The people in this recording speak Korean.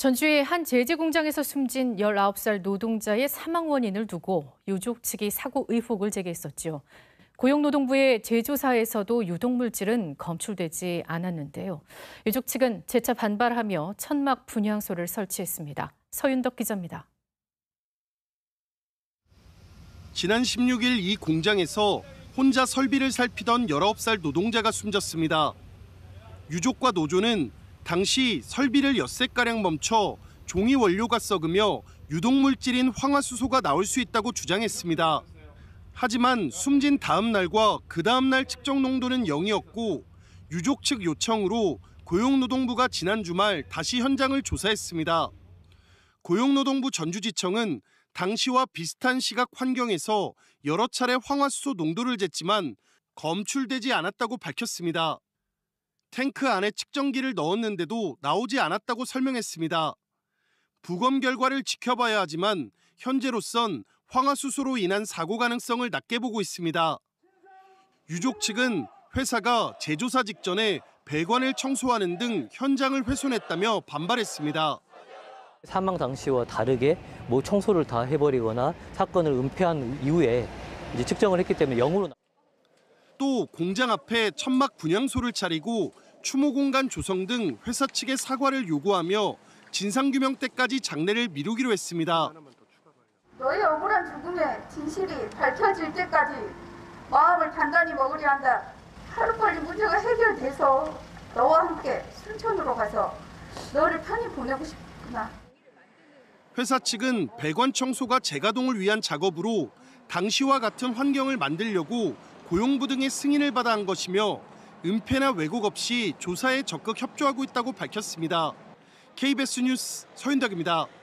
전주의 한 제지 공장에서 숨진 19살 노동자의 사망 원인을 두고 유족 측이 사고 의혹을 제기했었죠. 고용노동부의 재조사에서도 유독물질은 검출되지 않았는데요. 유족 측은 재차 반발하며 천막 분향소를 설치했습니다. 서윤덕 기자입니다. 지난 16일 이 공장에서 혼자 설비를 살피던 19살 노동자가 숨졌습니다. 유족과 노조는 당시 설비를 엿새가량 멈춰 종이 원료가 썩으며 유독물질인 황화수소가 나올 수 있다고 주장했습니다. 하지만 숨진 다음 날과 그 다음 날 측정 농도는 0이었고 유족 측 요청으로 고용노동부가 지난 주말 다시 현장을 조사했습니다. 고용노동부 전주지청은 당시와 비슷한 시각 환경에서 여러 차례 황화수소 농도를 쟀지만 검출되지 않았다고 밝혔습니다. 탱크 안에 측정기를 넣었는데도 나오지 않았다고 설명했습니다. 부검 결과를 지켜봐야 하지만 현재로선 황화수소로 인한 사고 가능성을 낮게 보고 있습니다. 유족 측은 회사가 재조사 직전에 배관을 청소하는 등 현장을 훼손했다며 반발했습니다. 사망 당시와 다르게 청소를 다 해버리거나 사건을 은폐한 이후에 이제 측정을 했기 때문에 0으로. 또 공장 앞에 천막 분향소를 차리고 추모 공간 조성 등 회사 측의 사과를 요구하며 진상규명 때까지 장례를 미루기로 했습니다. 너의 억울한 죽음의 진실이 밝혀질 때까지 마음을 단단히 먹으려 한다. 하루빨리 문제가 해결돼서 너와 함께 순천으로 가서 너를 편히 보내고 싶구나. 회사 측은 배관 청소가 재가동을 위한 작업으로 당시와 같은 환경을 만들려고 고용부 등의 승인을 받아 한 것이며 은폐나 왜곡 없이 조사에 적극 협조하고 있다고 밝혔습니다. KBS 뉴스 서윤덕입니다.